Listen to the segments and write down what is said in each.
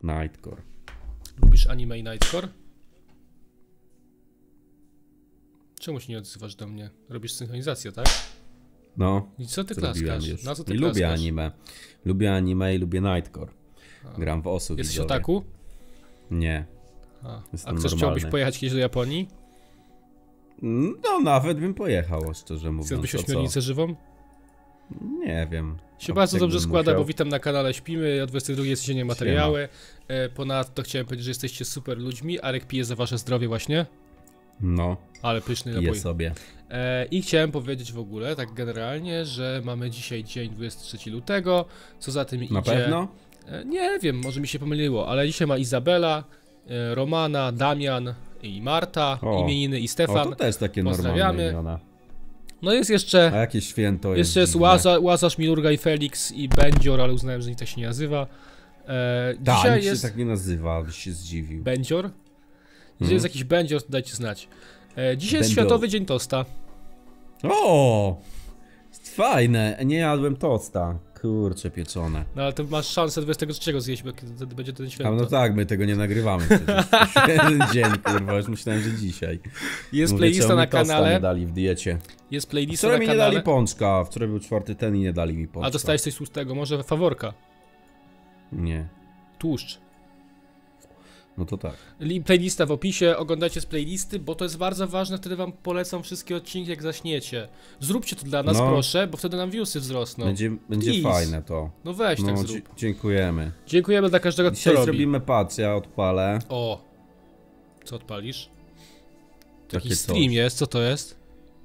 Nightcore. Lubisz anime i Nightcore? Czemu się nie odzywasz do mnie? Robisz synchronizację, tak? No. I co ty zrobiłem klaskasz? już. Na co ty I klaskasz? lubię anime. Lubię anime i lubię Nightcore. Gram w osu Jesteś widzowie. otaku? Nie. A Jestem chcesz, normalny. chciałbyś pojechać kiedyś do Japonii? No nawet bym pojechał, szczerze mówiąc. Chcesz o co? ośmiornicę żywą? Nie wiem. Się bardzo Jakbym dobrze składa, musiał. bo witam na kanale Śpimy, o 22 jesteście materiały. Ponadto chciałem powiedzieć, że jesteście super ludźmi. Arek pije za wasze zdrowie właśnie. No, Ale pyszny piję napój. sobie. I chciałem powiedzieć w ogóle, tak generalnie, że mamy dzisiaj dzień 23 lutego. Co za tym Na idzie? pewno? Nie wiem, może mi się pomyliło, ale dzisiaj ma Izabela, Romana, Damian i Marta, O. imieniny i O, Stefan. to też takie normalne Pozdrawiamy. imiona. No jest A jeszcze... jakie święto jest Jeszcze jest dziwne. Łazarz, Milurga i Felix i Będzior, ale uznałem, że nikt tak się nie nazywa. Tak, Dzisiaj nikt jest się tak nie nazywa, byś się zdziwił. Będzior. Jeżeli jest jakiś Będzior, to dajcie znać. Dzisiaj jest Będzior. Światowy Dzień Tosta. O! Fajne, nie jadłem tosta. Kurcze pieczone. No ale to masz szansę 23 zjeść, bo wtedy będzie ten A święto. no tak, my tego nie nagrywamy przecież. To jeden dzień, kurwa, już myślałem, że dzisiaj. Jest Mówię, playlista czemu na mi tosta kanale. nie dali w diecie. Jest playlista Wczoraj na mi nie kanale. dali pączka, wczoraj był 4 ten i nie dali mi pączka. A dostałeś coś tłustego, może faworka. Nie, Tłuszcz. no to tak. Playlista w opisie, oglądajcie z playlisty, bo to jest bardzo ważne, wtedy wam polecam wszystkie odcinki jak zaśniecie. Zróbcie to dla nas No. proszę, bo wtedy nam viewsy wzrosną. Będzie Please. fajne to. No weź tak No, zrób. dziękujemy. Dziękujemy dla każdego, kto Dzisiaj to robi. zrobimy, patrz, ja odpalę. O! Co odpalisz? To Takie jakiś coś. stream jest, co to jest?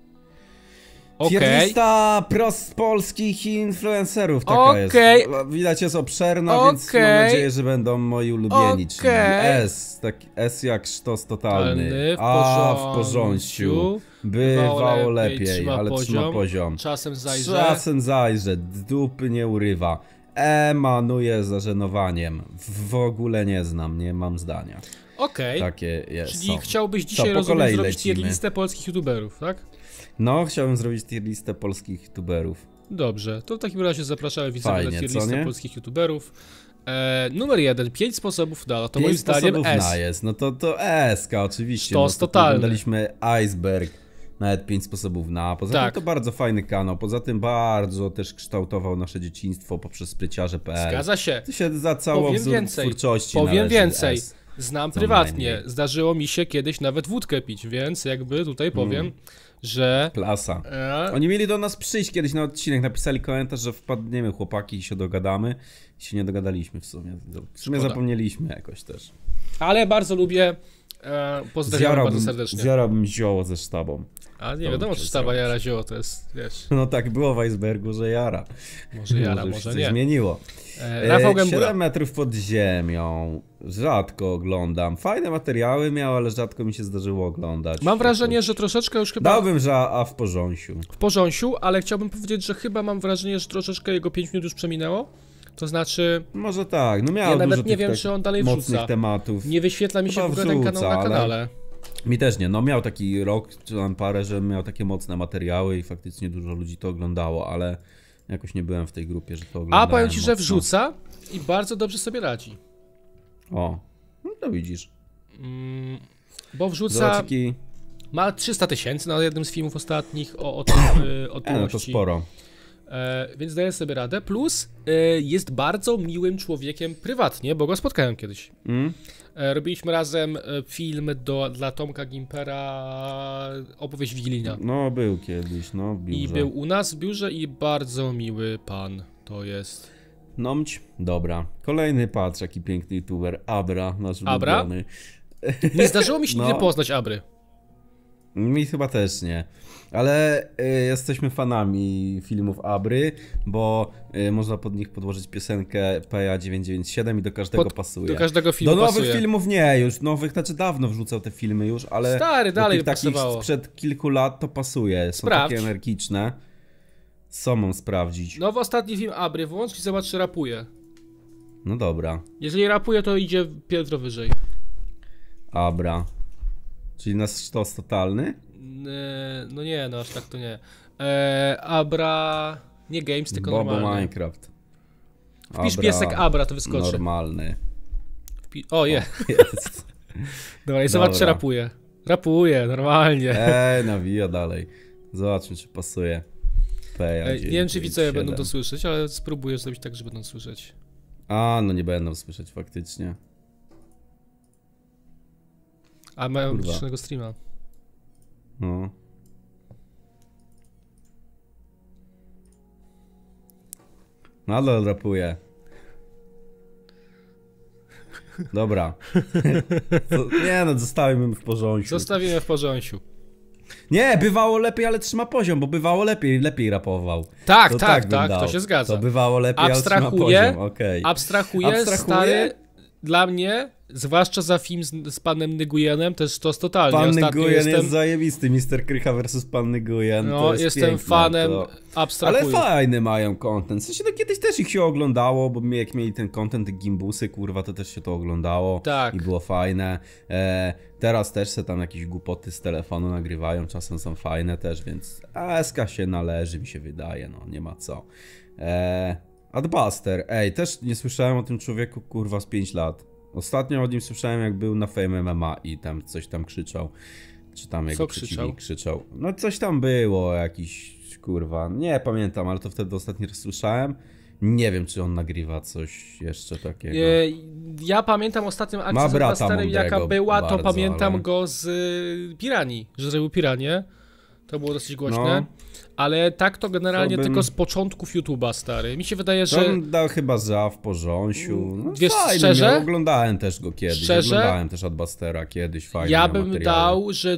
Okej. Tierlista polskich influencerów taka Okej. jest. Widać jest obszerna, więc mam Okej. nadzieję, że będą moi ulubieni. Czyli Okej. S jak sztos totalny. Totalny, w A w porządku. porządku. Bywało lepiej, trzyma ale trzyma poziom. Czasem zajrzę. Czasem zajrzę, dupy nie urywa. Emanuje zażenowaniem. W ogóle nie znam, nie mam zdania. Okej. Takie jest. Czyli są. chciałbyś dzisiaj, po rozumiem, kolei zrobić lecimy. tier listę polskich youtuberów, tak? No, chciałbym zrobić tier listę polskich youtuberów. Dobrze, to w takim razie zapraszamy widzowie na Fajnie, tier co listę nie? polskich youtuberów. Numer 1, 5 sposobów na, to moim 5 zdaniem sposobów S. na jest, no to S-ka oczywiście. Sztos no to totalny. oglądaliśmy Iceberg, nawet 5 sposobów na. Poza Tak. tym to bardzo fajny kanał, poza tym bardzo też kształtował nasze dzieciństwo poprzez spryciarze.pl. Zgadza się. To się za całą Powiem wzór więcej. twórczości Powiem należy więcej. S. Znam Co prywatnie. najmniej. Zdarzyło mi się kiedyś nawet wódkę pić, więc jakby tutaj powiem, że... Klasa. Oni mieli do nas przyjść kiedyś na odcinek, napisali komentarz, że wpadniemy chłopaki i się dogadamy. I się nie dogadaliśmy w sumie. W sumie Szkoda. zapomnieliśmy jakoś też. Ale bardzo lubię. Pozdrawiam bardzo serdecznie. Zjarałbym zioło ze sztabą. A nie To wiadomo, muszę czy sztaba zrobić. jara zioło to jest, wiesz, No tak było w Icebergu, że jara. może jara, już może się nie. coś zmieniło. Rafał Gębura. 7 metrów pod ziemią. Rzadko oglądam. Fajne materiały miał, ale rzadko mi się zdarzyło oglądać. Mam wrażenie, że troszeczkę już chyba Dałbym, że A w porządku. w porządku, ale chciałbym powiedzieć, że chyba mam wrażenie, że troszeczkę jego 5 minut już przeminęło. To znaczy, Może tak, no miał ja dużo nawet nie tych wiem, tak czy on dalej mocnych wrzuca. tematów. Nie wyświetla mi się Chyba w ogóle ten kanał wrzuca, na ale- kanale. Mi też nie, no miał taki rok, czy tam parę, że miał takie mocne materiały i faktycznie dużo ludzi to oglądało, ale jakoś nie byłem w tej grupie, że to oglądałem. A powiem ci, że mocno. wrzuca i bardzo dobrze sobie radzi. O, no to widzisz. Bo wrzuca, Zobaczyki, ma 300 000 na jednym z filmów ostatnich o tym no to otyłości. sporo. Więc daje sobie radę. Plus jest bardzo miłym człowiekiem prywatnie, bo go spotkałem kiedyś. Robiliśmy razem film dla Tomka Gimpera, opowieść wigilijna. No był kiedyś, no w biurze. I był u nas w biurze i bardzo miły pan to jest. Nomć, dobra. Kolejny patrz, jaki piękny youtuber, Abra, nasz Abra? ulubiony. Nie zdarzyło mi się No. nigdy poznać Abry. Mi chyba też nie. Ale jesteśmy fanami filmów Abry, bo można pod nich podłożyć piosenkę PA 997 i do każdego pasuje. Do każdego filmu Do nowych pasuje. filmów nie, już nowych, znaczy dawno wrzucał te filmy już, ale Stary, do dalej tych by takich pasowało. sprzed kilku lat to pasuje, są Sprawdź. takie energiczne. Co mam sprawdzić? Nowy ostatni film Abry, włącz i zobacz, czy rapuje. No dobra, Jeżeli rapuje, to idzie piętro wyżej. Abra. Czyli nasz sztos totalny? No nie, no aż tak to nie. Abra... Nie Games, tylko Bobo normalny. Minecraft. Wpisz piesek Abra, to wyskoczy. Normalny. O, je. Jest. Dobra, i zobacz, czy Dobra. rapuje. Rapuje, normalnie. Nawija dalej. Zobaczmy, czy pasuje. Nie wiem, czy widzowie będą to słyszeć, ale spróbuję zrobić tak, że będą słyszeć. A, no nie będą słyszeć faktycznie. A mają Kurwa. wyciszonego streama. No. Nadal rapuje. Dobra. Nie no, zostawimy w porządku. Zostawimy w porządku. Nie, bywało lepiej, ale trzyma poziom, bo bywało lepiej rapował. Tak, To tak, bym tak, dał. to się zgadza. To bywało lepiej, ale trzyma Abstrahuję, poziom, okej. Abstrahuję, stary, dla mnie, zwłaszcza za film z panem Nyguyenem, też to jest totalnie. Pan Ostatnio Nguyen jest zajebisty, Mr. Krycha versus Pan Nguyen. No, to jest jestem piękne, fanem, to... abstrahuję. Ale fajny mają content. W sensie, no kiedyś też ich się oglądało, bo jak mieli ten content, te gimbusy, kurwa, to też się to oglądało. Tak. I było fajne. Teraz też se tam jakieś głupoty z telefonu nagrywają, czasem są fajne też, więc ASK się należy, mi się wydaje, no, nie ma co. Adbuster, też nie słyszałem o tym człowieku, kurwa, z 5 lat. Ostatnio o nim słyszałem, jak był na Fame MMA i tam coś tam krzyczał. Czy tam jego przeciwnik krzyczał. No coś tam było, jakiś, kurwa, nie pamiętam, ale to wtedy ostatni raz słyszałem. Nie wiem, czy on nagrywa coś jeszcze takiego. Ja pamiętam ostatnią Ma akcję z brata Adbusterem, jaka mądrego była, to bardzo, pamiętam ale... go z Piranii, że zrobił Piranię. To było dosyć głośne. No. Ale tak to generalnie tylko z początków YouTube'a, stary. Mi się wydaje, że... To bym dał chyba za w porządku. No, wiesz, fajny, szczerze? ja oglądałem też go kiedyś. Szczerze? Oglądałem też Adbustera kiedyś, fajnie. Ja bym materiały. dał, że...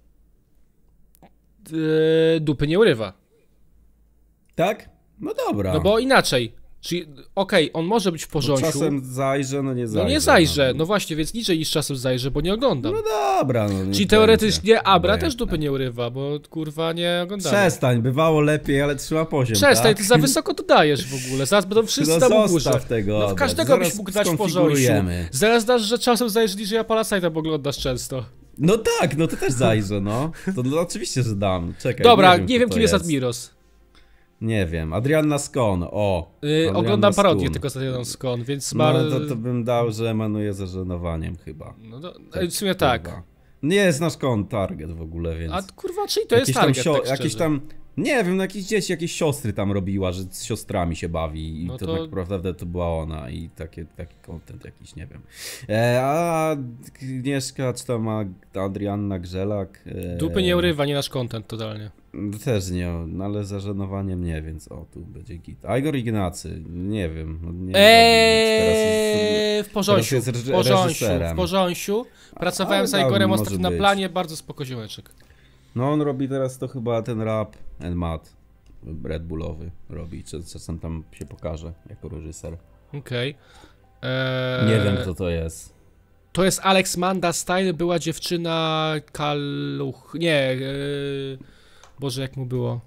dupy nie urywa. Tak? No dobra. No bo inaczej. Czyli, okej, on może być w porządku. Czasem zajrzę, no nie zajrzę. No nie zajrzę, no właśnie, więc niżej niż czasem zajrzę, bo nie oglądam. No dobra, no. Czyli teoretycznie Abra Obojętne. też dupy nie urywa, bo kurwa nie oglądamy. Przestań, bywało lepiej, ale trzyma poziom. Przestań, tak? ty za wysoko to dajesz w ogóle. Zaraz będą wszyscy No tam u zostaw górze. tego, No w każdego zaraz byś mógł dać w porządku. skonfigurujemy. Zaraz dasz, że czasem zajrzysz, że ja Parasite'a oglądasz często. No tak, no to też zajrzę, no. To no, oczywiście, że dam. Czekaj, Dobra, nie nie wiem kto kim to jest Admiros. Nie wiem, Adrianna Skon, o. Adrianna Oglądam parodię Skun. tylko z Adrianą Skon, więc... No to bym dał, że emanuje zażenowaniem chyba. No to, w sumie tak. Kurwa. Nie jest nasz target w ogóle, więc... A kurwa, czyli to jest target, tak jakieś tam, nie wiem, no jakieś dzieci, jakieś siostry tam robiła, że z siostrami się bawi i No to to- tak naprawdę to była ona i taki content jakiś, nie wiem. A Agnieszka, czy tam Adrianna Grzelak... Dupy nie urywa, nie nasz content totalnie. Też nie, no ale zażenowaniem nie, więc o, tu będzie git. Igor Ignacy, nie wiem. No nie w porządku, teraz jest w porządku, reżyserem. w porządku. Pracowałem Ale z dałbym, Igorem może ostatnio na być. planie, bardzo spoko ziomeczek. No on robi teraz to chyba ten rap and mat Red Bullowy robi, czasem tam się pokaże jako reżyser. Okej. Nie wiem kto to jest. To jest Alex Manda Style, była dziewczyna Kaluch... Nie, Boże, jak mu było?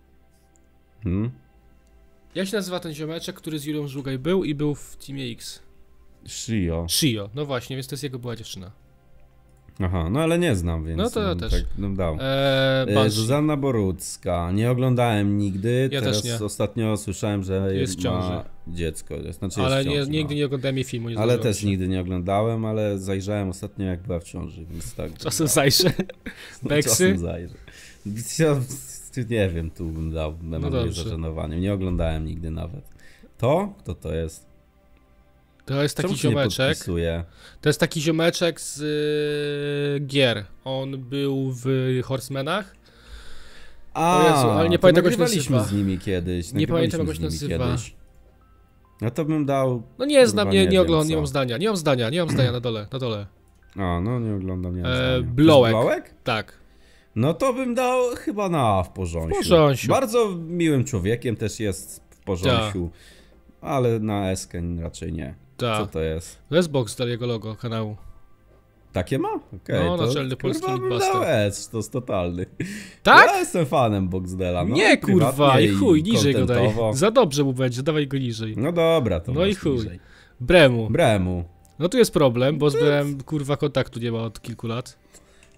Jak się nazywa ten ziomeczek, który z Julią Żugaj był i był w Teamie X? Shio, no właśnie, więc to jest jego była dziewczyna. Aha, no ale nie znam, więc No to ja też. tak bym dał. Banshee. Zuzanna Borucka, nie oglądałem nigdy, Ja teraz też nie. ostatnio słyszałem, że Jest w ciąży. ma dziecko, znaczy Ale jest w ciąży, nigdy no. nie oglądałem jej filmu, nie Ale zdążyłem też się. nigdy nie oglądałem, ale zajrzałem ostatnio jak była w ciąży, więc tak. Czasem zajrzę. No, Beksy? czasem zajrzę. Ja nie wiem, tu bym dał memory dobrze. zażenowaniem, nie oglądałem nigdy nawet. To? Kto to jest? To jest taki Czemu się nie ziomeczek. podpisuje? To jest taki ziomeczek z gier. On był w Horsemenach. O Jezu, ale nie to pamiętam, jak się nagrywaliśmy nazywa. z nimi kiedyś. Nie pamiętam, jak nagrywaliśmy się z nimi nazywa. kiedyś. No to bym dał... No nie znam, Kurwa, nie wiem oglądam, nie co. mam zdania, nie mam zdania na dole. A, no nie oglądam, nie mam zdania. Blołek. To jest Blołek? Tak. No to bym dał chyba na A w porządku. W porządku. Bardzo miłym człowiekiem też jest w porządku. Ale na SK raczej nie. Co Tak. to jest? To jest Boxdel, jego logo kanału. Takie ma? Okej, No, to naczelny polski kurwa bym Linkbuster. dał S, to jest totalny. Tak? Ja jestem fanem Boxdela. No, Nie kurwa, prywatnie i chuj, niżej go daj. contentowo. Za dobrze mu będzie, dawaj go niżej. No dobra, to No i masz chuj. niżej. Bremu. Bremu. No tu jest problem, bo z Brem kurwa kontaktu nie ma od kilku lat.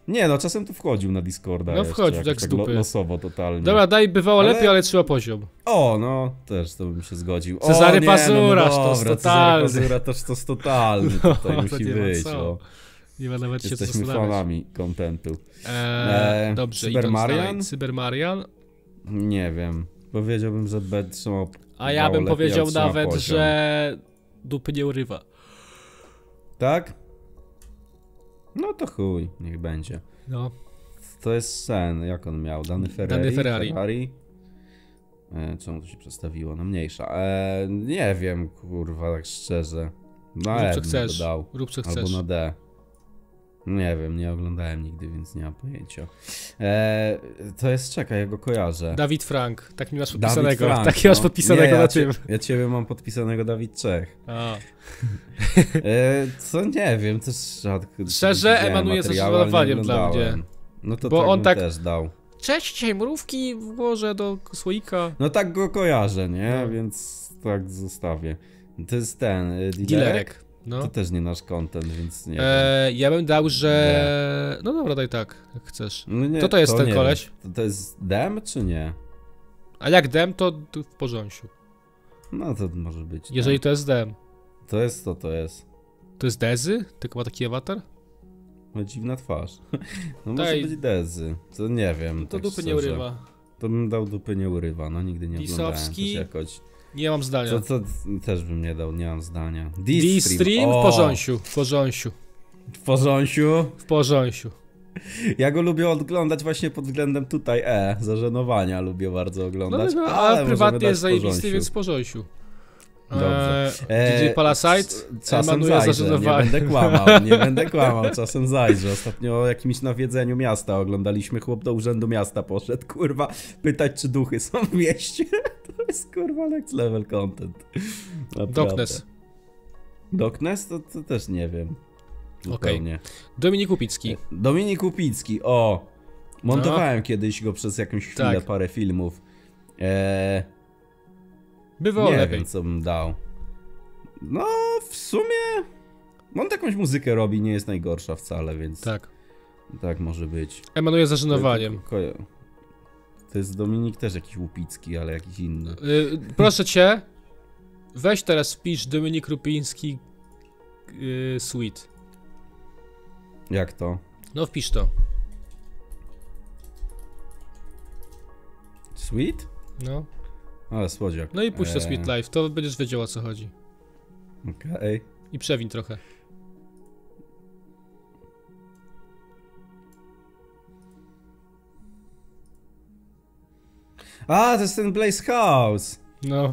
Nie no, czasem tu wchodził na Discorda. No wchodził, tak z dupy. Losowo totalnie. Dobra, daj, bywało lepiej, ale trzeba poziom. O, no, też to bym się zgodził. Cezary Pazurasz, to jest totalny. Cezary Pazura to jest totalny, tutaj musi być. Nie ma nawet się co Jesteśmy fanami kontentu. Dobrze, Cybermarian? Cybermarian? Nie wiem. Powiedziałbym, że B trzymał. A ja bym powiedział nawet, że dupy nie urywa. Tak? No to chuj, niech będzie. No. To jest sen, jak on miał? Dany Ferrari. Czemu to się przestawiło? No mniejsza. Nie wiem, kurwa, tak szczerze. Rób co chcesz. Rób co chcesz. Albo na D. Nie wiem, nie oglądałem nigdy, więc nie mam pojęcia. To jest, czekaj, ja go kojarzę. Dawid Frank, tak mi masz podpisanego. Frank, tak masz podpisanego na tym. Ja ciebie mam podpisanego Dawid Czech. A. Co nie wiem, też rzadko. Szczerze emanuje zażenowaniem dla mnie. No to bo tak on tak też dał. Cześć, dzisiaj mrówki włożę do słoika. No tak go kojarzę, nie? No. Więc tak zostawię. To jest ten, Dilerek. No. To też nie nasz content, więc nie wiem. Ja bym dał, że... No dobra, daj tak, jak chcesz. No nie, Kto to jest ten koleś? To jest Dem, czy nie? A jak Dem, to w porządku. No to może być. Jeżeli to jest Dem. To jest to jest. To jest Dezy? Tylko ma taki awatar? No dziwna twarz. No może być Dezy. To nie wiem. No to tak dupy szczerze. nie urywa. To bym dał dupy nie urywa, no nigdy nie Disowski? oglądałem jakoś. Nie mam zdania. To też bym nie dał, nie mam zdania. D-Stream w porządku. W porządku. W porządku? W porządku. Ja go lubię oglądać właśnie pod względem tutaj zażenowania lubię bardzo oglądać. No, ale prywatnie jest zajebisty, więc w porządku. Dobrze. DJ Palasite czasem zajrzę, nie będę kłamał, czasem zajrzę. Ostatnio o jakimś nawiedzeniu miasta oglądaliśmy, chłop do urzędu miasta poszedł, kurwa, pytać czy duchy są w mieście. To jest kurwa next level content. Doknes. Doknes? To też nie wiem. Okej. Dominik Łupicki. Dominik Łupicki, o! Montowałem kiedyś go przez jakąś chwilę, parę filmów. Bywało nie lepiej. wiem, co bym dał. No, w sumie... On jakąś muzykę robi, nie jest najgorsza wcale, więc... Tak może być. Emanuje zażenowaniem. To jest Dominik też jakiś Łupicki, ale jakiś inny. Proszę cię, weź teraz wpisz Dominik Łupiński Sweet. Jak to? No wpisz to. Sweet? No. Ale słodziak. No i puść to Sweet Life, to będziesz wiedział, o co chodzi. Okej. I przewin trochę. A, to jest ten Blaze House. No.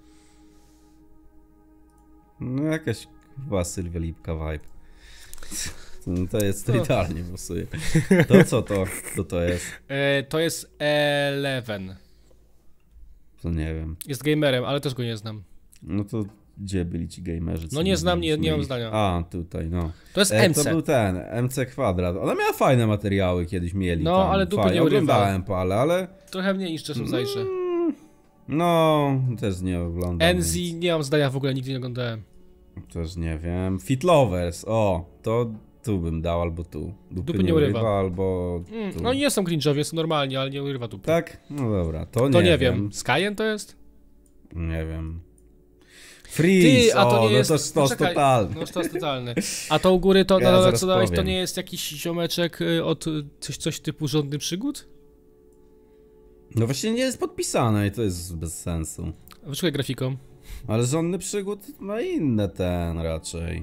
No jakaś chyba Sylwia Lipka vibe. To jest to idealnie pasuje. To co to? Co to jest? To jest Eleven. To nie wiem. Jest gamerem, ale też go nie znam. No to gdzie byli ci gamerzy? No nie znam, nie mam zdania. A, tutaj, no. To jest MC. To był ten, MC Kwadrat. Ona miała fajne materiały, kiedyś mieli. No, tam, ale dupy nie urywa. Oglądałem parę, ale... Trochę mniej niż czasem zajrzę. No, też nie oglądam. Enzy, więc... nie mam zdania w ogóle, nigdy nie oglądałem. Też nie wiem. Fit Lovers, o, to tu bym dał, albo tu. Dupy nie urywa, albo tu. No nie są cringe'owie, są normalni, ale nie urywa dupy. Tak? No dobra, to nie wiem. Skyen to jest? Nie wiem. Freeze, a to nie jest... No to sztos totalny. No sztos totalny. A to u góry to, co dałeś, to nie jest jakiś ziomeczek od coś typu Żądny Przygód? No właśnie nie jest podpisane i to jest bez sensu. Wyczuję grafiką. Ale Żądny Przygód ma inne ten raczej.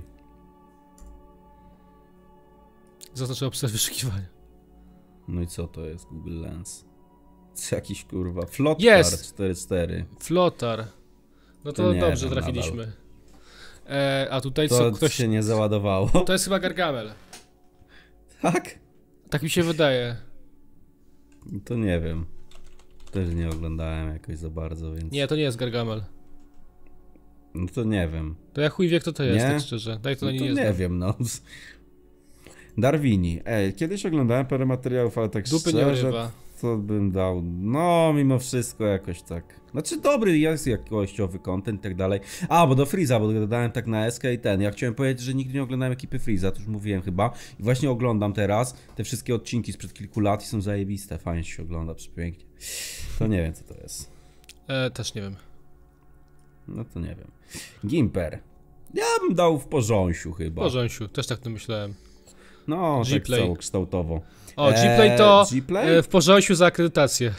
Zaznaczę obsesję wyszukiwania. No i co to jest Google Lens? To jakiś kurwa Flotar 4.4. Flotar. No to dobrze trafiliśmy. A tutaj to co ktoś się nie załadowało. To jest chyba Gargamel. Tak? Tak mi się wydaje. To nie wiem. Też nie oglądałem jakoś za bardzo, więc... Nie, to nie jest Gargamel. No to nie wiem. To ja chuj wie kto to jest, nie? tak szczerze. Daj to, no to nie wiem, no. Darwini. Kiedyś oglądałem parę materiałów, ale tak dupy szczerze... nie urywa. to bym dał, no mimo wszystko jakoś tak. Znaczy dobry jest jakościowy content i tak dalej. A, bo do Freeza, bo dodałem tak na SK i ten. Ja chciałem powiedzieć, że nigdy nie oglądałem ekipy Freeza, to już mówiłem chyba. I właśnie oglądam teraz te wszystkie odcinki sprzed kilku lat i są zajebiste, fajnie się ogląda, przepięknie. To nie wiem co to jest. Też nie wiem. No to nie wiem. Gimper. Ja bym dał w porząsiu chyba. W porząsiu, też tak to myślałem. No, G-Play. tak całokształtowo. O, G-Play to G-Play? w porząsiu za akredytację.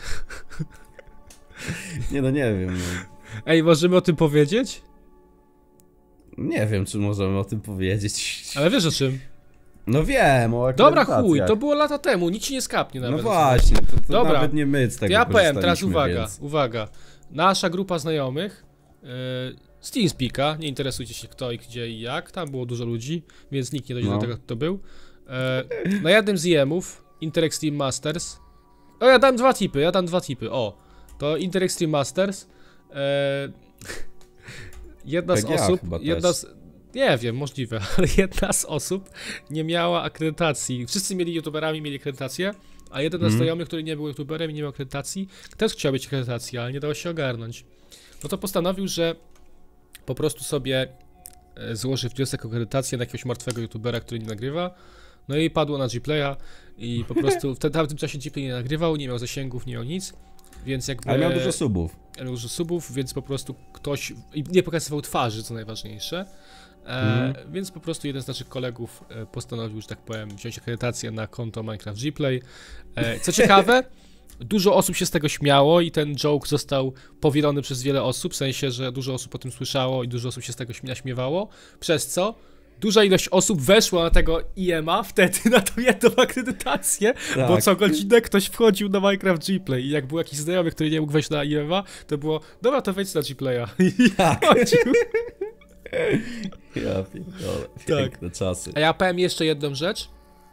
Nie no, nie wiem. No. Ej, możemy o tym powiedzieć? Nie wiem, czy możemy o tym powiedzieć. Ale wiesz o czym? No wiem, o Dobra, chuj, to było lata temu, nic ci nie skapnie nawet. No właśnie, to dobra, nawet nie my z tego ja powiem, teraz więc... uwaga. Nasza grupa znajomych z TeamSpeaka, nie interesujcie się kto i gdzie i jak, tam było dużo ludzi, więc nikt nie dojdzie do tego, kto to był. Na jednym z IM-ów, Inter Extreme Masters, ja dam dwa tipy, to Inter Extreme Masters, jedna z osób, nie wiem, możliwe, ale jedna z osób nie miała akredytacji. Wszyscy mieli youtuberami, mieli akredytację, a jeden ze znajomych, który nie był youtuberem i nie miał akredytacji, też chciał mieć akredytację, ale nie dało się ogarnąć. No to postanowił, że po prostu sobie złoży wniosek o akredytację na jakiegoś martwego youtubera, który nie nagrywa. No i padło na Gplaya i po prostu w tamtym czasie Gplay nie nagrywał, nie miał zasięgów, nie miał nic, więc jakby... Ale miał dużo subów. Więc po prostu ktoś nie pokazywał twarzy, co najważniejsze. Więc po prostu jeden z naszych kolegów postanowił, że tak powiem, wziąć akredytację na konto Minecraft Gplay. Co ciekawe, dużo osób się z tego śmiało i ten joke został powielony przez wiele osób, w sensie, że dużo osób o tym słyszało i dużo osób się z tego naśmiewało, przez co duża ilość osób weszła na tego IM-a wtedy na tą jedną akredytację, tak. Bo co godzinę ktoś wchodził na Minecraft Gplay i jak był jakiś znajomy, który nie mógł wejść na IM-a, to było, dobra, to wejdź na Gplaya. I tak. Ja pierdolę, piękne czasy. A ja powiem jeszcze jedną rzecz.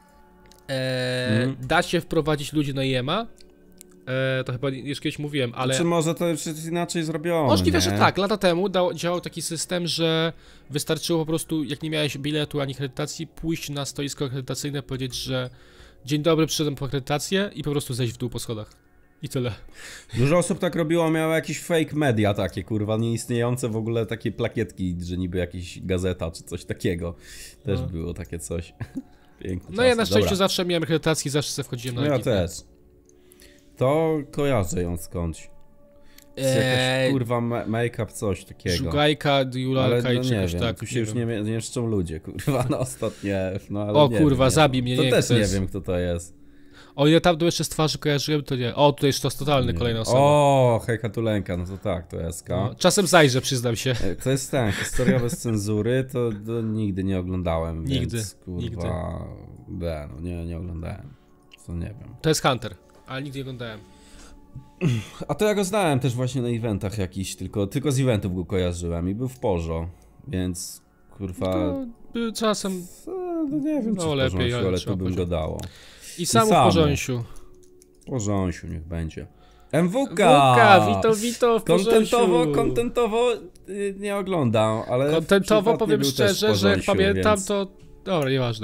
Da się wprowadzić ludzi na IM-a. To chyba już kiedyś mówiłem, ale... Czy może to już jest inaczej zrobione, możliwe, że tak. Lata temu działał taki system, że wystarczyło po prostu, jak nie miałeś biletu ani akredytacji, pójść na stoisko akredytacyjne, powiedzieć, że dzień dobry, przyszedłem po akredytację i po prostu zejść w dół po schodach. I tyle. Dużo osób tak robiło, miało jakieś fake media takie, kurwa, nieistniejące w ogóle takie plakietki, że niby jakaś gazeta czy coś takiego. Też było takie coś. Piękne no czasy. Ja na szczęście zawsze miałem akredytację, zawsze sobie wchodziłem na ekipę. Ja też. To kojarzę ją skądś. Jakaś kurwa make-up, coś takiego. Żugajka, Julalka i czegoś tak. Tu się już nie szczą ludzie, kurwa, na ostatnie. No, ale o kurwa, zabij mnie, to nie też nie wiem, kto to jest. O ile tam jeszcze z twarzy kojarzyłem, to nie. O, tutaj jest to totalny, kolejna osoba. O, hejka Tulenka, no to tak, to jest. No, czasem zajrzę, przyznam się. To jest ten, historia bez cenzury, to nigdy nie oglądałem, nigdy, więc kurwa, no nie oglądałem, to nie wiem. To jest Hunter, ale nigdy nie oglądałem. A to ja go znałem też właśnie na eventach jakichś, tylko z eventów go kojarzyłem i był w Porzo, więc kurwa... To czasem... No nie wiem, czy w lepiej, ale tu bym go dało. I samo w porząsiu. W porząsiu niech będzie. MWK! Wito, w porząsiu. Kontentowo nie oglądam, ale... Kontentowo powiem szczerze, że jak pamiętam, więc... to... Dobra, nieważne.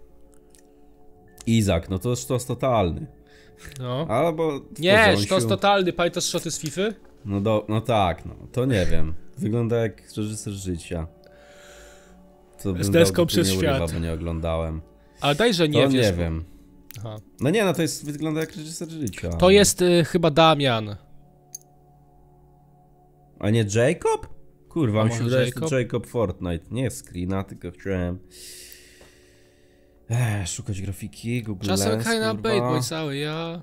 Izak, no to sztos totalny. No. Albo nie, sztos totalny, pamiętasz szoty z Fify? No tak, no to nie wiem. Wygląda jak reżyser życia. To z deską przez świat. Bo nie oglądałem. Ale dajże nie to wiesz. Nie wiem. Aha. No nie, no to wygląda jak reżyser życia. To jest chyba Damian. A nie Jacob? Kurwa, mi się wydaje, że to Jacob Fortnite. Nie screena, tylko chciałem... szukać grafiki, Google Lens, czasem Kaina Baitboy cały, ja...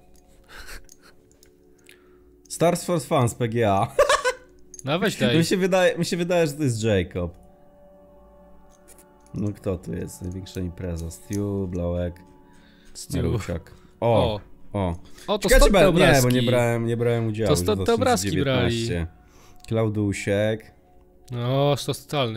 Stars for Fans, PGA. No weź daj. Mi się wydaje, że to jest Jacob. No kto tu jest? Największa impreza. Stu, Blałek, Marusiak. O, to stąd te obrazki. Nie, bo nie brałem udziału. To stąd te obrazki brali. Klaudusiek. No, to totalny.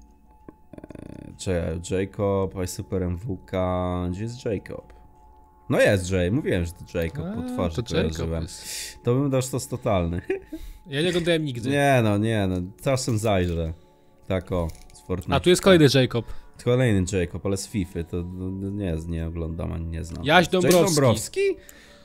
Jacob, Super MWK. Gdzie jest Jacob? No jest Jay, mówiłem, że to Jacob, po twarzy kojarzyłem. To bym dał sztos totalny. Ja nie oglądałem nigdy. Nie no, czasem zajrzę. Tak o, z Fortnite. A tu jest kolejny Jacob. Kolejny Jacob, ale z FIFA, to nie oglądam ani nie znam. Jaś Dąbrowski.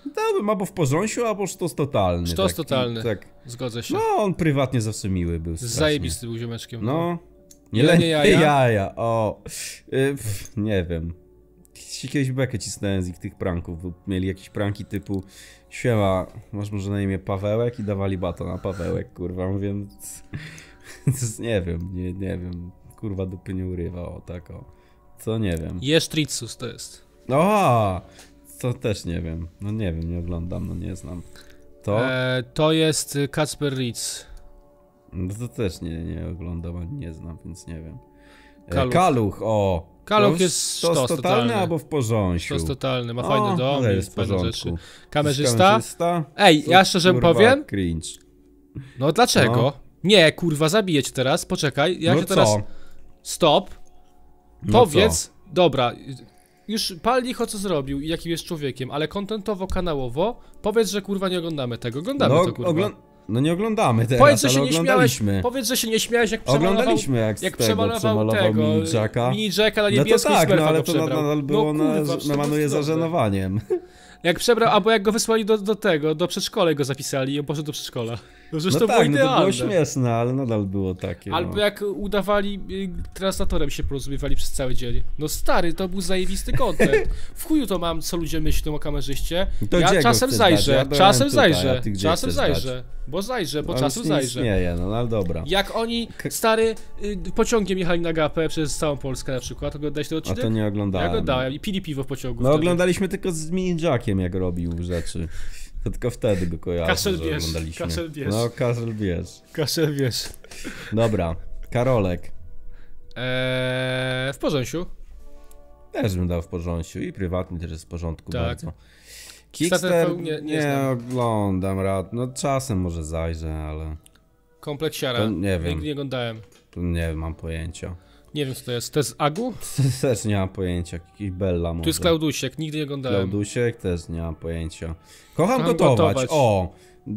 Dałbym albo w porządku, albo sztos totalny. Sztos totalny, tak. Zgodzę się. No, on prywatnie zawsze miły był. Zajebisty był ziomeczkiem. No. Nie jaja. O. Nie wiem. Kiedyś bekę cisnąłem z tych pranków, bo mieli jakieś pranki typu siema, masz może na imię Pawełek i dawali baton na Pawełek, kurwa, mówię, nie wiem, kurwa dupy nie urywa, o tak o, co nie wiem. Jesztricus to jest. O, to też nie wiem, no nie wiem, nie oglądam, no nie znam. To? To jest Kacper Ritz. No to też nie oglądam, ani nie znam, więc nie wiem. Kaluch, o. Kaluch jest sztos totalny albo w porządku. Sztos totalny, ma fajny dom i fajne rzeczy. Kamerzysta? Ej, ja szczerze powiem. Cringe. No dlaczego? No. Nie, kurwa, zabiję cię teraz, poczekaj. Ja cię teraz. Stop. Powiedz. Dobra. Już pal licho co zrobił i jakim jest człowiekiem, ale kontentowo, kanałowo, powiedz, że kurwa nie oglądamy tego. Oglądamy to kurwa. No nie oglądamy teraz, powiedz, że się nie śmiałeś, powiedz, że się nie śmiałeś, jak oglądaliśmy, jak przemalował tego mini-jacka na niebiesko. No to tak, no ale to nadal było namanuje zażenowaniem. Jak przebrał, albo jak go wysłali do przedszkola i go zapisali i on poszedł do przedszkola. No to tak, było idealne. To było śmieszne, ale nadal było takie. Albo jak udawali, translatorem się porozumiewali przez cały dzień. No stary, to był zajebisty content. W chuju to mam, co ludzie myślą o kamerzyście. Ja czasem zajrzę, czasem zajrzę. Bo czasem zajrzę. Nie, no ale dobra. Jak oni, stary, pociągiem jechali na gapę przez całą Polskę na przykład, oglądałeś ten odcinek? A to nie oglądałem. Ja oglądałem i pili piwo w pociągu. No wtedy. Oglądaliśmy tylko z mini-jackiem, jak robił rzeczy. To tylko wtedy go kojarzę, że oglądaliśmy. No, Kaszel wiesz. Dobra, Karolek. W porządku. Też bym dał w porządku i prywatnie też jest w porządku tak. bardzo. Kickster nie oglądam, no czasem może zajrzę, ale... Kompleksiara, nie wiem. Nigdy nie oglądałem. To nie mam pojęcia. Nie wiem co to jest. To jest Agu? Też nie mam pojęcia. Jakiś Bella może. Tu jest Klaudusiek, nigdy nie oglądałem. Klaudusiek też nie mam pojęcia. Kocham gotować. O!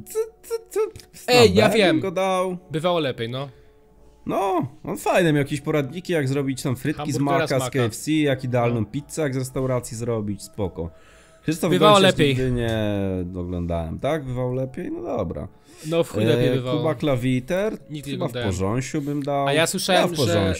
Ej, ja wiem. Go dał. Bywało lepiej, no. No, on fajny, miał jakieś poradniki, jak zrobić tam frytki z Maka, z KFC, jak idealną pizzę, jak z restauracji zrobić, spoko. Krzysztof bywało lepiej. Nigdy nie oglądałem, tak? Bywało lepiej? No dobra. No w chuj lepiej bywało. Kuba Klawiter, nigdy chyba w porządku bym dał. A ja słyszałem,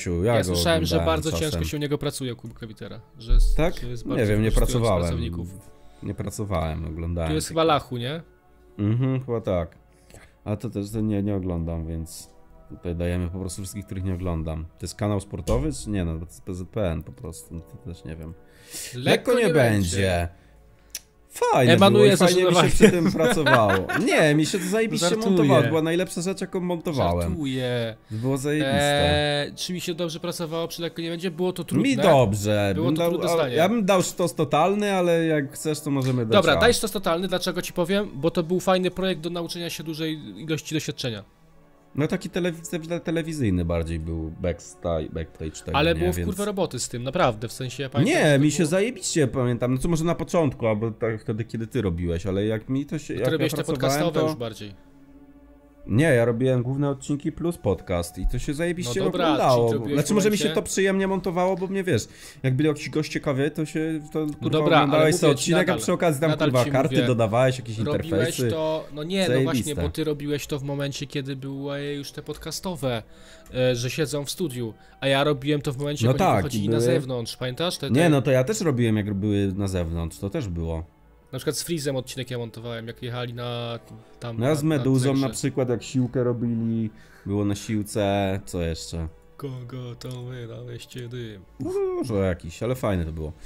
że bardzo ciężko się u niego pracuje, Kuba Klawitera. Tak? Że jest nie wiem, nie pracowałem. Nie pracowałem, oglądałem. Tu jest chyba Lachu, nie? Chyba tak. Ale to też nie oglądam, więc tutaj dajemy po prostu wszystkich, których nie oglądam. To jest kanał sportowy, czy nie? No to jest PZPN po prostu, no, to też nie wiem. Lekko nie będzie. Fajnie było, fajnie mi się przy tym pracowało. Nie, mi się to zajebiście montowało, to była najlepsza rzecz, jaką montowałem. Żartuję. Było zajebiste. Czy mi się dobrze pracowało przy Lekko nie będzie? Było to trudne. Mi dobrze. Było to trudne zdanie. Ja bym dał sztos totalny, ale jak chcesz, to możemy dać. Dobra, daj sztos totalny, dlaczego ci powiem? Bo to był fajny projekt do nauczenia się dużej ilości doświadczenia. No taki telewizyjny bardziej był backstage tego, ale nie, było więc... kurwa roboty z tym, naprawdę, w sensie ja pamiętam. Nie, mi się zajebiście pamiętam, no co może na początku, albo tak wtedy, kiedy ty robiłeś, ale jak mi to się... Ty robiłeś te podcastowe już bardziej. Nie, ja robiłem główne odcinki plus podcast i to się zajebiście oglądało. Znaczy może mi się to przyjemnie montowało, bo mnie wiesz, jak byli jakiś gość ciekawie, to się oglądałeś sobie odcinek, a przy okazji tam kurwa karty dodawałeś, jakieś interfejsy. To, no nie, no właśnie, bo ty robiłeś to w momencie, kiedy były już te podcastowe, że siedzą w studiu, a ja robiłem to w momencie, kiedy oni wychodzili na zewnątrz, pamiętasz? Nie, no to ja też robiłem, jak były na zewnątrz, to też było. Na przykład z Freezem odcinek ja montowałem, jak jechali na tam... No ja z Meduzą na przykład, jak siłkę robili, było na siłce, co jeszcze? Kogo to wydałeście dym? No dużo jakiś, ale fajne to było.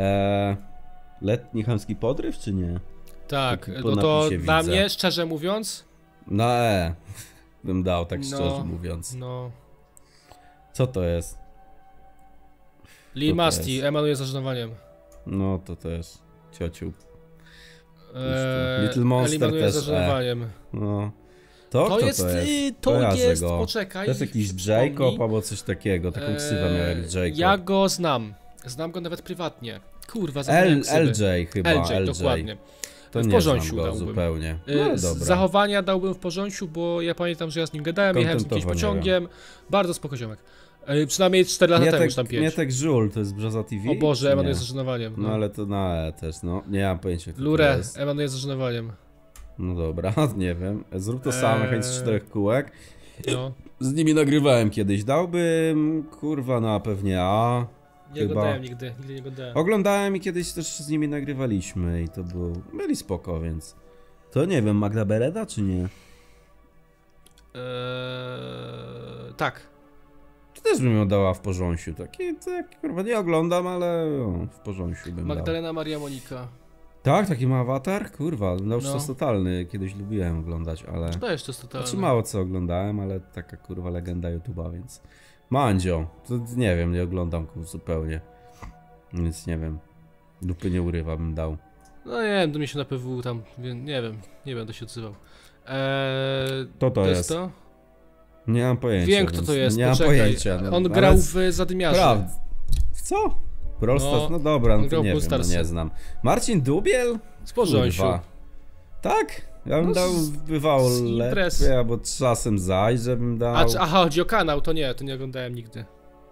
Letni chamski podryw, czy nie? Tak, no to dla mnie, szczerze mówiąc... No bym dał, tak szczerze mówiąc. No. Co to jest? Lee Masti, emanuje zażenowaniem. No to też, ciociu. Little Monster też. No. To jest, poczekaj. To jest jakiś Jacob albo coś takiego, taką ksywę miał jak Jacob. Ja go znam go nawet prywatnie. Kurwa, zapomniałem LJ chyba, LJ. Dokładnie. To w porządku dałbym. Zupełnie. No, zachowania dałbym w porządku, bo ja pamiętam, że ja z nim gadałem, jechałem z jakimś pociągiem. Bardzo spoko ziomek. Przynajmniej 4 lata temu, już tam 5. Mietek Żul, to jest Brzoza TV? O Boże, emanuje z zażenowaniem. No ale to na E też, no. Nie mam pojęcia, kto Lure, to jest. emanuje z zażenowaniem. No dobra, nie wiem. Zrób to sam na chęć 4 kółek. No. Z nimi nagrywałem kiedyś. Dałbym, kurwa, na pewnie A. Nie oglądałem nigdy nie oglądałem. Oglądałem i kiedyś też z nimi nagrywaliśmy i to byli spoko, więc... To nie wiem, Magda Bereda czy nie? Tak. To też bym ją dała w porządku. Taki, kurwa, nie oglądam, ale w porządku bym Magdalena Maria Monika. Tak, taki ma awatar? Kurwa, no już No. czas totalny. Kiedyś lubiłem oglądać, ale... To jest czas totalny. Znaczy mało co oglądałem, ale taka kurwa legenda YouTube'a, więc... Mandzio, to nie wiem, nie oglądam zupełnie. Więc nie wiem. Dupy nie urywa bym dał. No nie wiem, to mi się na PW tam, nie będę się odzywał. To jest. To? Nie mam pojęcia. Wiem kto to jest, nie mam pojęcia. No, on grał w Zadymiarze. Prawda. W co? Prosto? No dobra, no to nie wiem, no nie znam. Marcin Dubiel? Z porządku. Tak? Ja bym dał bywało lepiej, albo czasem zajrzę bym dał. Aha, chodzi o kanał, to nie oglądałem nigdy.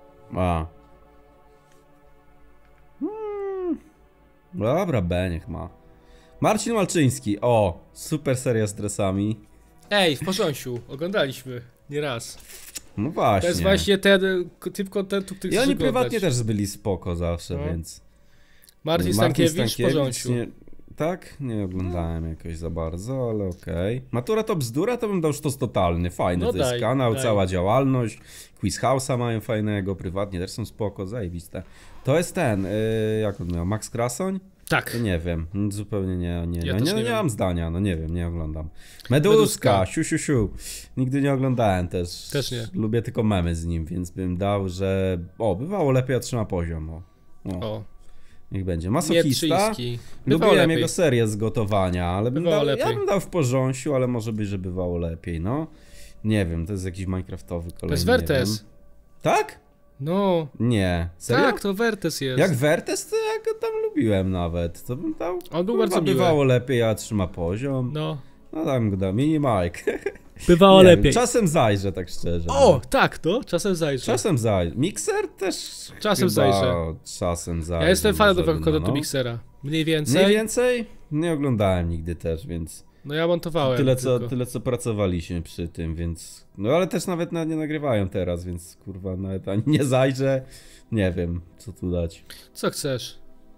Dobra, B niech ma. Marcin Malczyński, o, super seria z dresami. Ej, w porządku, oglądaliśmy, nie raz. No właśnie. To jest właśnie ten typ kontentu, który I chcesz oni oglądać. prywatnie też byli spoko zawsze, więc... Marcin Stankiewicz, w porządku. Tak? Nie oglądałem jakoś za bardzo, ale okej. Matura to bzdura, to bym dał sztos totalny, fajny, No to jest daj, kanał, daj. cała działalność. Quiz House'a mają fajnego, prywatnie też są spoko, zajebiste. To jest ten, jak on miał, Max Krasoń? Tak. To nie wiem, zupełnie Ja też nie mam zdania, no nie wiem, nie oglądam. Meduska, siu. Nigdy nie oglądałem też. Też nie. Lubię tylko memy z nim, więc bym dał, że... O, bywało lepiej, otrzyma poziom, O. Niech będzie. Masochista. Bywało Lubiłem lepiej. jego serię z gotowania, ale ja bym dał w porządku, ale może być, że bywało lepiej, no. Nie wiem, to jest jakiś minecraftowy kolejny. To jest Wertes. Tak? No. Nie. Serio? Tak, to Wertes jest. Jak Wertes, to ja go tam lubiłem nawet. To bym dał... On był bardzo miły. Bywało lepiej, a trzyma poziom. No. No tam go dam. Mini Mike. Bywało lepiej. Wiem, czasem zajrzę, tak szczerze. O, tak, to? Czasem zajrzę. Czasem zajrzę. Mikser też Czasem zajrzę. Czasem zajrzę. Ja jestem fanem nowego no, kontentu Mixera. Mniej więcej. Mniej więcej? Nie oglądałem nigdy też, więc... No ja montowałem Tyle co pracowaliśmy przy tym, więc... No ale też nawet nie nagrywają teraz, więc kurwa nawet ani nie zajrzę. Nie wiem, co tu dać. Co chcesz?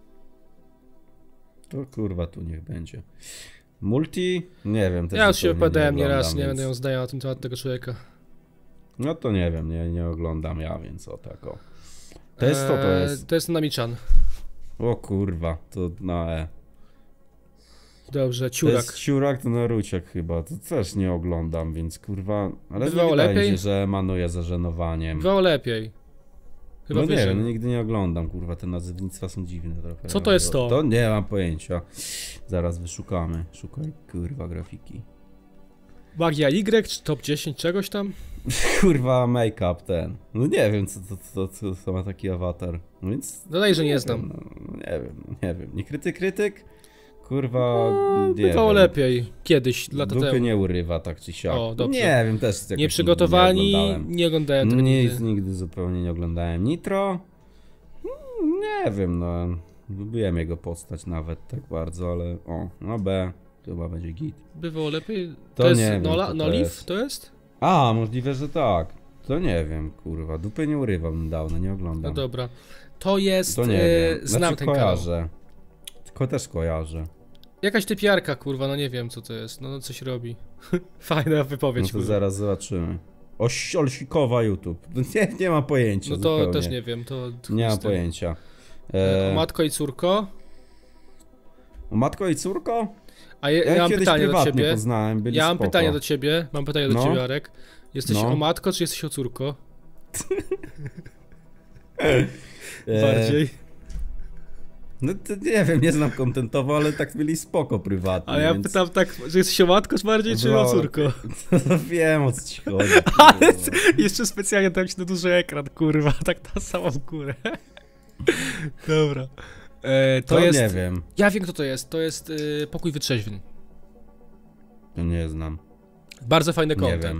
To kurwa tu niech będzie. Multi? Nie wiem. Też Ja już się opowiadałem nie nieraz, oglądam, nie więc... będę ją zdania na ten temat tego człowieka. No to nie wiem, nie oglądam ja, więc o tak o. To jest to jest. To jest Namichan. O kurwa, to na E. Dobrze, To Ciurak. jest Ciurak, to Naruciak chyba, to też nie oglądam, więc kurwa... Ale Bywało nie wydaje lepiej? mi się, że emanuje zażenowaniem. Bywało lepiej. Chyba No nie wyżej. wiem, no nigdy nie oglądam, kurwa, te nazewnictwa są dziwne trochę. Co to jest to? To nie mam pojęcia. Zaraz wyszukamy. Szukaj, kurwa, grafiki. Magia Y, czy top 10 czegoś tam? Kurwa, make-up ten. No nie wiem, co ma taki awatar. No więc... Dodaj, że nie znam. No, nie wiem. Nie krytyk? Kurwa, No, nie bywało wiem. lepiej. Kiedyś, lata Dupy temu. nie urywa tak czy siak. O, dobrze. Nie wiem, też jakoś Nieprzygotowani, nie oglądałem tego nigdy zupełnie nie oglądałem. Nitro? Nie wiem, no. Lubiłem jego postać nawet tak bardzo, ale no B, chyba będzie git. Bywało lepiej. To To jest nie wiem, to Noliv, jest. to jest? A, możliwe, że tak. To nie wiem, kurwa. Dupy nie urywa bym dał, no nie oglądam. No dobra. To jest, To nie wiem. znam Znaczy, ten kojarzę. kanał. Tylko też kojarzę. Jakaś typiarka, kurwa, no nie wiem co to jest, no coś robi. Fajna wypowiedź, No to kurwa. zaraz zobaczymy. Olsikowa YouTube. No nie mam pojęcia No to zupełnie. też nie wiem, to... Nie mam pojęcia. O matko i córko? O matko i córko? A ja mam pytanie do ciebie. Poznałem, byli Ja mam spoko. pytanie do ciebie, No. Jarek. Jesteś No. o matko, czy jesteś o córko? E, Bardziej. No to nie wiem, nie znam kontentowo, ale tak byli spoko prywatnie. A ja więc... pytam tak, że jesteś o matko bardziej, czy o córko? No wiem, o co ci chodzi. Ale jeszcze specjalnie dałem ci na duży ekran, kurwa, tak na samą górę. Dobra. To jest... nie wiem. Ja wiem, kto to jest. To jest Pokój Wytrzeźwień. To nie znam. Bardzo fajny Nie content. wiem.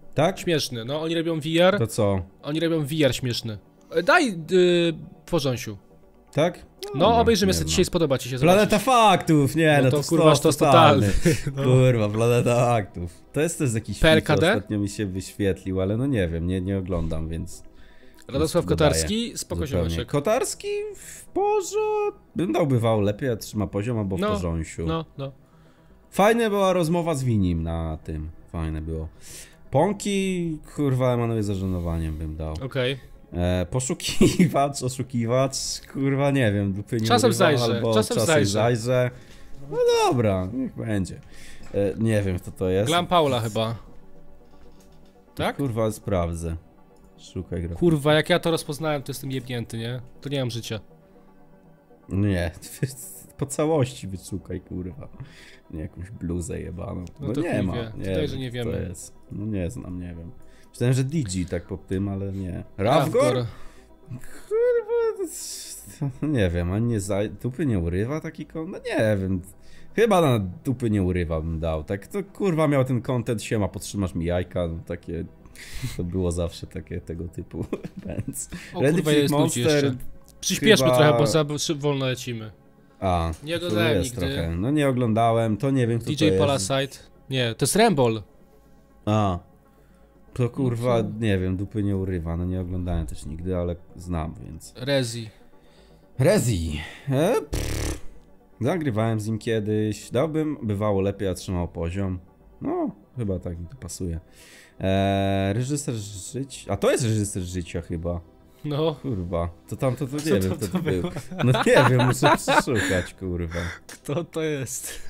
Tak? Śmieszny, no oni robią VR. To co? Oni robią VR śmieszny. Daj porząsiu. Tak? No obejrzymy sobie, dzisiaj spodoba ci się. Planeta Faktów, nie no, to kurwa, to jest totalny. No. Kurwa, Planeta Faktów. To jest jakiś film, PLKD? który ostatnio mi się wyświetlił, ale no nie wiem, nie oglądam, więc... Radosław Kotarski, spoko ziomeczek. Kotarski w porządku, bym dał bywało lepiej, a trzyma poziom albo w porząsiu. No. Fajna była rozmowa z Winim na tym, fajne było. Pąki, kurwa, emanuję zażenowaniem bym dał. Okej. Oszukiwacz, kurwa, nie wiem, dupy nie czasem urywa, zajrzę, albo czasem zajrzę. No dobra, niech będzie. Nie wiem, kto to jest. Glam Paula chyba. Tak? Kurwa, sprawdzę. Szukaj grafiki. Kurwa, jak ja to rozpoznałem, to jestem jebnięty, nie? To nie mam życia. Nie, po całości wyszukaj, kurwa. Nie jakąś bluzę jebaną. No to nie ma. Tutaj, że nie wiemy. To jest. No nie znam, nie wiem. Myślałem, że Digi tak po tym, ale nie. Ravgor? Kurwa, nie wiem, ani nie dupy nie urywa taki kon? No nie wiem. Chyba na dupy nie urywa bym dał. Tak to kurwa miał ten content, siema, podtrzymasz mi jajka, no takie... To było zawsze takie tego typu, więc... O kurwa, jest Monster. Przyspieszmy chyba... trochę, bo za wolno lecimy. A, nie oglądałem nigdy. Trochę. No nie oglądałem, to nie wiem kto DJ to jest. Palasite. Nie, to jest Rambol. A. To kurwa, nie wiem, dupy nie urywa, no nie oglądałem też nigdy, ale znam, więc... Rezi. Zagrywałem z nim kiedyś, dałbym, bywało lepiej, a trzymał poziom. No, chyba tak mi to pasuje. Reżyser życia... A to jest reżyser życia chyba. No. Kurwa, to nie wiem, kto to był. No nie wiem, muszę przeszukać, kurwa. Kto to jest?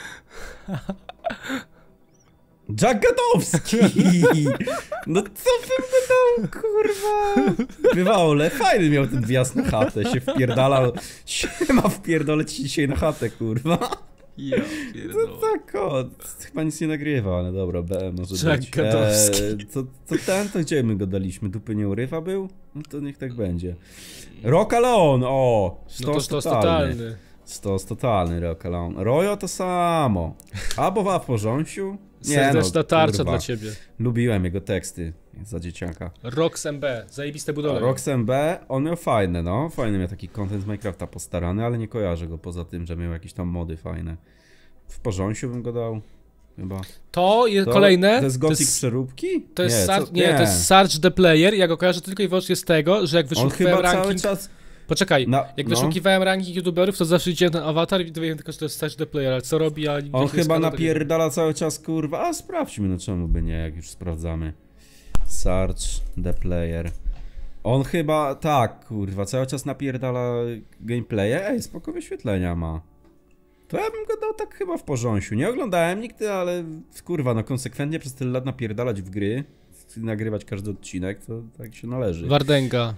Jack Gadowski! No co bym go dał, kurwa? Bywało, ale fajny miał ten wjazd na chatę, się wpierdalał. Siema, wpierdolę ci dzisiaj na chatę, kurwa. Ja to tak, chyba nic nie nagrywa, ale dobra, może Jack być. Gadowski. To gdzie my go daliśmy? Dupy nie urywa był? No to niech tak będzie. Rock Alone, Stos totalny. Stos totalny, Rock Alone. Rojo to samo. Albo w porząsiu. Serdeczna tarcza dla ciebie. Lubiłem jego teksty za dzieciaka. Rox MB, zajebiste budowle. Rox MB, on miał fajne, no. Fajny miał taki content z Minecrafta postarany, ale nie kojarzę go poza tym, że miał jakieś tam mody fajne. W porząsiu bym go dał. Chyba. To jest kolejne. To jest Gothic przeróbki? To jest to jest Sarge the Player. Ja go kojarzę tylko i wyłącznie z tego, że jak wyszukiwałem ranking... Poczekaj, jak wyszukiwałem ranking youtuberów, to zawsze idzie ten awatar i dowiedziałem tylko, że to jest Sarge the Player, ale co robi, a... On chyba napierdala cały czas, kurwa, a sprawdźmy, no czemu by nie, jak już sprawdzamy. Sarge the Player. On chyba, tak, kurwa, cały czas napierdala gameplaye, spoko wyświetlenia ma. To ja bym go dał tak chyba w porządku. Nie oglądałem nigdy, ale kurwa, no konsekwentnie przez tyle lat napierdalać w gry, nagrywać każdy odcinek, to tak się należy. Wardenga.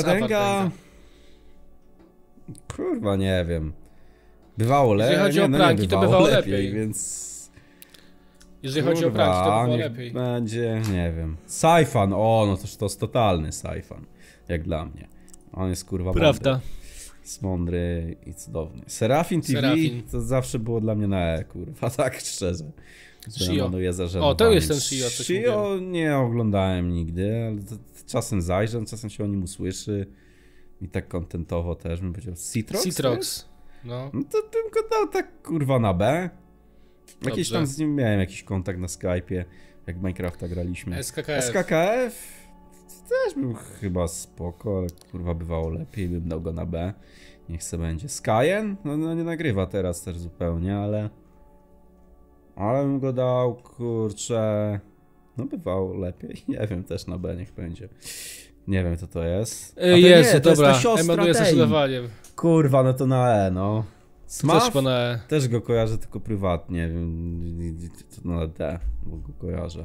Kurwa, nie wiem. Bywało lepiej. Jeżeli chodzi o pranki, to bywało lepiej, więc... Jeżeli chodzi o pranki, to bywało lepiej. Będzie, nie wiem. Syfan, no to jest totalny Syfan. Jak dla mnie. On jest kurwa prawda. Mądry. Jest mądry i cudowny. Serafin TV to zawsze było dla mnie na kurwa, tak szczerze. Shio. To jest ten Shio. Shio nie oglądałem nigdy, ale czasem zajrzę, czasem się o nim usłyszy. I tak kontentowo też bym powiedział. Citrox. No to bym go dał tak kurwa na B. Jakiś tam z nim miałem jakiś kontakt na Skype'ie, jak Minecrafta graliśmy. SKKF też był chyba spoko, ale kurwa bywało lepiej, bym dał go na B. Niech se będzie. Skyen? No nie nagrywa teraz też zupełnie, ale bym go dał, kurczę, no bywało lepiej. Nie wiem, też na B niech będzie. Nie wiem, co to jest. Jest, dobra, emanuję zdecydowanie. Kurwa, no to na E, no. Smaf? Też go kojarzę, tylko prywatnie. To na D, bo go kojarzę.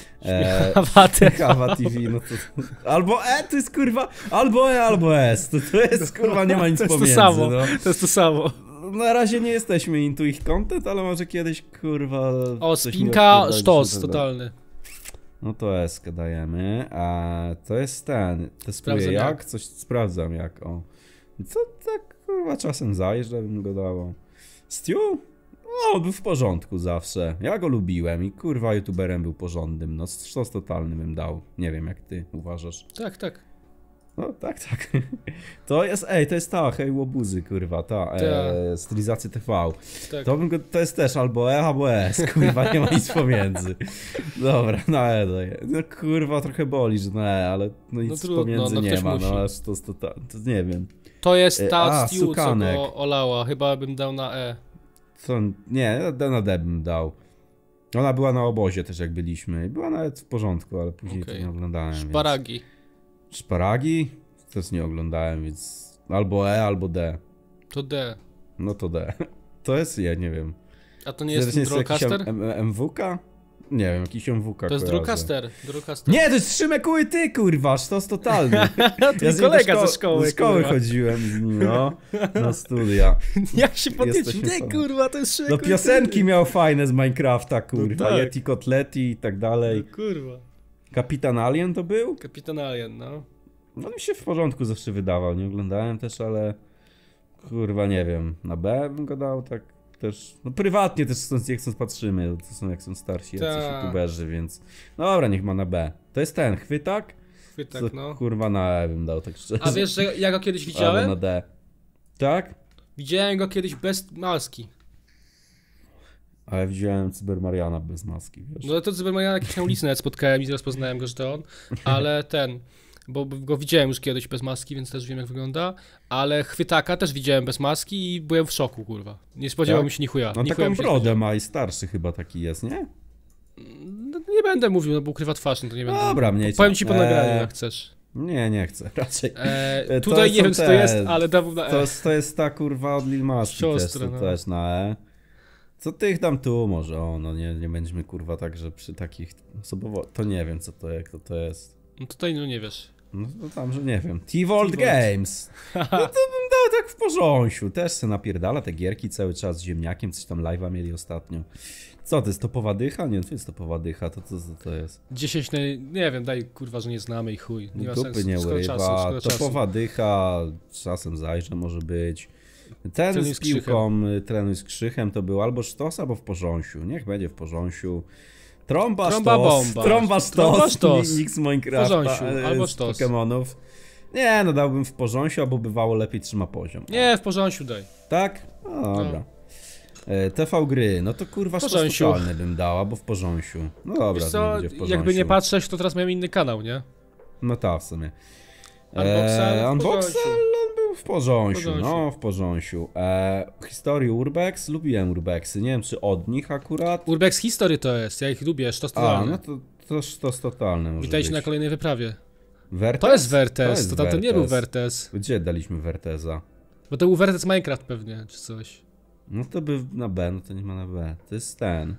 Kawa TV, no to... Albo E to jest kurwa, albo E, albo S. To jest kurwa, nie ma nic pomiędzy. To samo, no. To jest to samo. Na razie nie jesteśmy into ich content, ale może kiedyś kurwa... Spinka, sztos, totalny. No to S dajemy, a to jest ten, testuję jak, coś sprawdzam jak, Co tak kurwa czasem zajrzę, bym go dało. Stew? No, był w porządku zawsze. Ja go lubiłem i kurwa youtuberem był porządnym. No, sztos totalny bym dał. Nie wiem, jak ty uważasz. Tak, tak. No, tak. To jest ta, hej łobuzy, kurwa, stylizacja TV. Tak. To jest też albo albo S, kurwa, nie ma nic pomiędzy. Dobra, na E daję. No kurwa, trochę boli, że na E, ale no nic pomiędzy nie ma, no aż to nie wiem. To jest ta Stu, co go olała, chyba bym dał na E. Nie, na D bym dał. Ona była na obozie też, jak byliśmy. Była nawet w porządku, ale później to nie oglądałem. Szparagi. Więc... Szparagi? Też nie oglądałem, więc albo E, albo D. To D. No to D. To jest, ja nie wiem. A to nie jest Drollcaster? MWK? Nie wiem, jakiś MWK. To jest Drollcaster. Nie, to jest Szymek Łyty, kurwa, sztos totalny. Ja kolega ze szkoły. Do szkoły chodziłem z nim, no. Na studia. Jak się podjęcie? Nie, kurwa, to jest Szymek Łyty. Do piosenki miał fajne z Minecrafta, kurwa. No tak. Yeti Kotleti i tak dalej. No, kurwa. Kapitan Alien to był? Kapitan Alien, no. No mi się w porządku zawsze wydawał, nie oglądałem też, ale kurwa nie wiem, na B bym go dał tak też, no prywatnie też jak chcąc patrzymy, to są jak są starsi jacyś youtuberzy, więc no dobra, niech ma na B. To jest ten, chwytak? Chwytak, no. Kurwa na E bym dał tak szczerze. A wiesz, że ja go kiedyś widziałem? Albo na D. Tak? Widziałem go kiedyś bez maski. A ja widziałem Cybermariana bez maski, wiesz. No to Cybermariana jakiś na ulicy nawet spotkałem i rozpoznałem go, że to on, ale bo go widziałem już kiedyś bez maski, więc też wiem jak wygląda, ale chwytaka też widziałem bez maski i byłem w szoku, kurwa. Nie spodziewałem się ni chuja. On taką brodę ma i starszy chyba taki jest, nie? No, nie będę mówił, no bo ukrywa twarz, no to nie będę. Dobra, mniej. Powiem ci po nagraniu, jak chcesz. Nie chcę, raczej. Tutaj nie wiem co to jest, ale dawno na E. To jest ta kurwa od Lil Maski Siostra, też, no. też na E. Co tych dam tu może, no nie będziemy kurwa tak, że przy takich osobowo... To nie wiem co to, jak to jest. No tutaj no nie wiesz. No to tam, że nie wiem. T-Vault Games. No to bym dał tak w porządku. Też se napierdala te gierki cały czas z ziemniakiem, coś tam live'a mieli ostatnio. Co, to jest topowa dycha? Nie, to jest topowa dycha, to co to jest? 10 nie wiem, daj kurwa, że nie znamy i chuj. Nie ma Dupy sensu. nie urywa, topowa dycha, czasem zajrzę może być. Ten trenuj z piłką, trenuj z krzychem to był albo sztos, albo w porząsiu. Niech będzie w porząsiu. Trąba sztos, nikt z Minecrafta, albo z sztos. Pokemonów. Nie, no dałbym w porząsiu, albo bywało lepiej trzyma poziom. Nie, w porząsiu daj. Tak? No dobra. TV gry, no to kurwa sztos totalny bym dała, bo w porząsiu. No dobra, to będzie w porząsiu. Jakby nie patrzeć, to teraz miałem inny kanał, nie? No tak, w sumie. Unboxer był w porząsiu, no w porząsiu. Historii Urbex, lubiłem Urbexy, nie wiem czy od nich akurat. Urbex History to jest, ja ich lubię, sztos totalny. No to sztos totalny może Witajcie być. na kolejnej wyprawie. Wertes? To jest Wertes, to tamten nie był Wertes. Gdzie daliśmy Werteza? Bo to był Wertes Minecraft pewnie, czy coś. No to by na B, no to nie ma na B. To jest ten.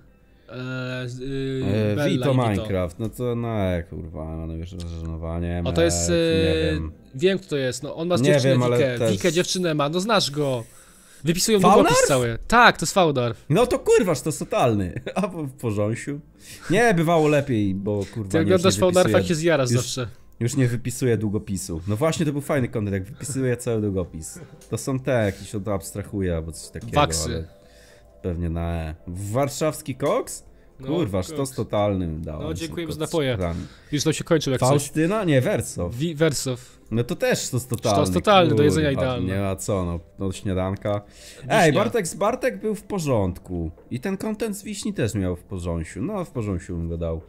Vito Minecraft, no to na E, kurwa, no wiesz, żenowanie. O to jest, nie wiem. Wiem kto to jest, no on ma z dziewczynę Wikę dziewczynę ma, no znasz go. Wypisują długopis cały. Tak, to jest Faunarf. No to kurwa, to jest totalny. A w porząsiu. Nie, bywało lepiej, bo kurwa ty jak oglądasz Faunarfa, jak się zjarasz zawsze. Już nie wypisuję długopisu. No właśnie, to był fajny content, jak wypisuję cały długopis. To są te, jakieś abstrahuję albo coś takiego. Waksy. Ale pewnie na E. Warszawski koks? Kurwa, to z totalnym dałem. No dziękujemy za napoje. Już to się kończył jak Faustyna? coś. Nie, Wersow. Wersow. No to też to z totalny. To z totalny, do jedzenia idealny. Nie ma co, no do śniadanka. Bartek był w porządku. I ten content z wiśni też miał w porządku. No w porządku bym go dał.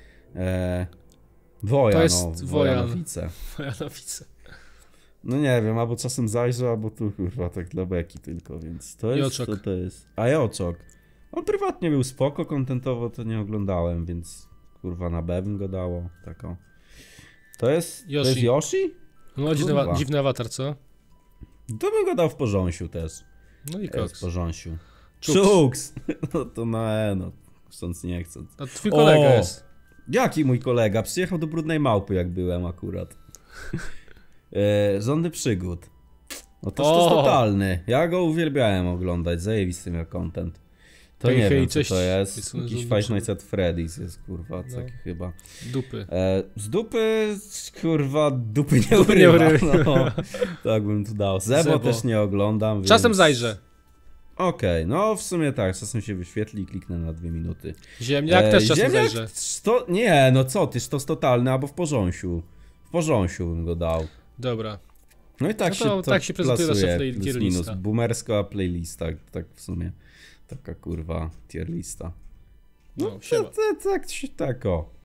Wojan, to jest Wojanowice. Wojanowice. No nie wiem, albo czasem zajrzę, albo tu kurwa tak dla beki tylko, więc to jest. Joczok. To jest. A Joczok. On prywatnie był spoko, kontentowo to nie oglądałem, więc kurwa na B bym go dało. Taką. To jest Yoshi. To jest Yoshi? No dziwny awatar, co? To bym go dał w porząsiu też. No i koks. W porząsiu. Czuks! No to na E, no. Chcąc nie chcąc. A twój kolega jest. Jaki mój kolega? Przyjechał do Brudnej Małpy, jak byłem akurat. Rządy przygód. No to jest totalny. Ja go uwielbiałem oglądać, zajebisty miał content. To nie wiem co to jest. Jakiś Five Nights at Freddy's jest kurwa, taki chyba. Dupy. Z dupy, kurwa, dupy nie urywa. No, tak bym tu dał. Zebo też nie oglądam. Czasem zajrzę. Okej, no w sumie tak, czasem się wyświetli i kliknę na 2 minuty. Ziemniak też czasem ziemniak, zajrzę. Nie, no co ty, to jest totalny, albo w porząsiu. W porząsiu bym go dał. Dobra. No i tak się tak się prezentuje nasza tier lista. Boomerska playlista, tak w sumie. Taka kurwa tier lista. No, tak o.